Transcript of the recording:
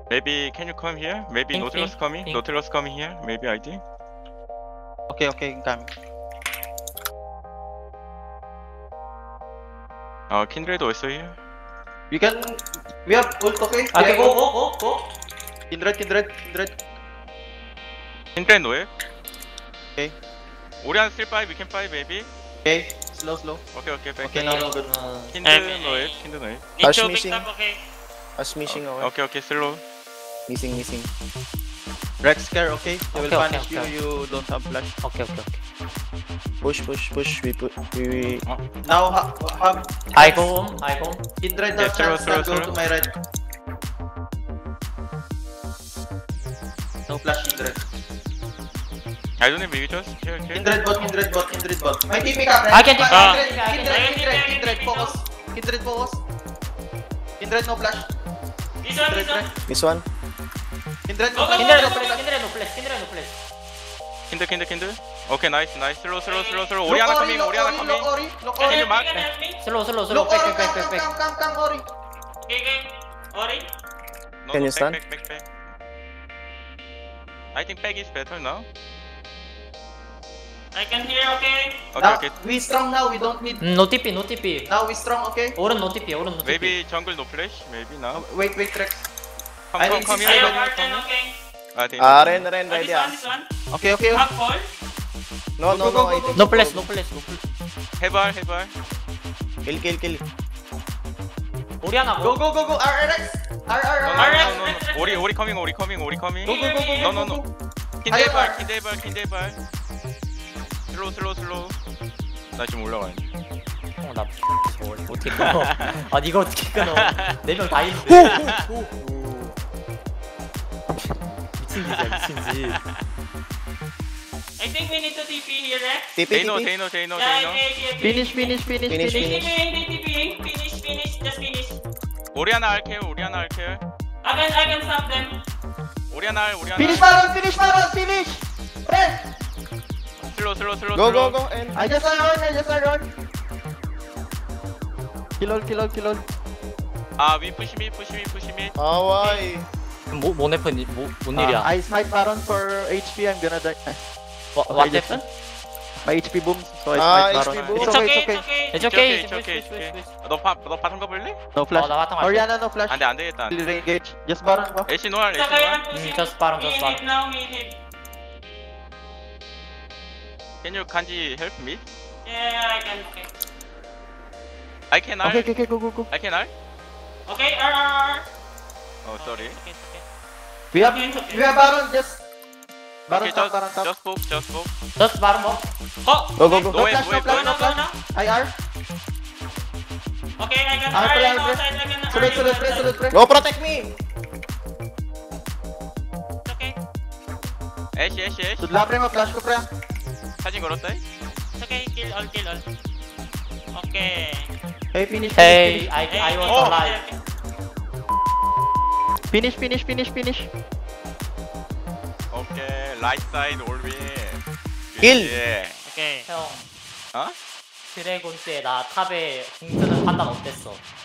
Maybe can you come here? Maybe Think, Nautilus think, coming. think. Nautilus coming here. Maybe ID. Okay, come. Kindred also here. We have ult, okay? Okay, go. Kindred. Kindred no. Okay. Orion still buy. We can buy maybe. Okay, slow. Okay, back. Okay, now good. Kindred no. Kindred no. Need Ash to missing. pick up, okay? As missing away. Okay, slow. Missing. Rex scare, okay? They will Okay, punish okay. you don't have flash. Okay. Push. We Now, have I go home. Kindred Yeah, have chance throw. go to my right. No flash, Kindred. I don't have just here. Kindred bot. My TP ka, I can Kindred, focus. Kindred, no flash. This one. This one. Kindred, Go. no flash. Kindred no place. Kindred. Okay, nice. Slow. Look, Oriana coming. Look, Ori. Can you mark? Slow. Look, Back. come, Ori. Okay. Ori. No, Can you stun? Back. I think back is better now. I can hear, okay? Okay. We strong now, we don't need. No TP. Now we strong, okay? 오른 no TP. Maybe jungle no flash. Maybe now. Wait, Rex. Come here. okay. Ren ready. This one. Okay. Half fall. No. I think. No place. 해발. Kill. 오리아나 Go. RX. No. Ori coming. No. Kindred. 슬로우. 나 지금 올라가야 돼. 나 저걸 어떻게 끊어? 아니 이거 어떻게 끊어? 4명 다 있는데. 미친 짓. I think we need to TP here, eh? TP. They know. Finish. Finish. Just finish. 오리아나 할게요. I can stop them. 오리아나. Finish, Baron. Ren. 슬로우. Go. And I just run. Kill all. We push me. why? 뭔 일이야? I snipe Baron for HP, I'm gonna die. What happened? My HP booms, so I snipe Baron. HP boom. It's okay. It's okay. 너 바텀 가볼래? No flash. 나 바텀 갈게. Oriana, no flash. 안 되겠다. Engage. Just Baron go. 애쉬 노알. Just 바람. Can you kanji help me? Yeah, I can. Okay. I can R. Okay, go. I can R. Okay, R. Oh, sorry. Okay. We have Baron, just Baron Okay, top, Baron top. just poke. Just 바람 뭐? Go. No flash, no flash. IR. Okay, I can R, R. play, No play. side, I can R. Solid, press. Go protect me. Okay. 애쉬. Sudla pre, ma-flash ko pre. 사진 걸었다. It's okay. Kill all. Okay. Hey, finish. Hey, I was Oh. alive. Finish. Okay, right side all win. Kill. Yeah. 오케이 형 어? 드래곤 때 나 탑에 궁 쓰는 판단 어땠어?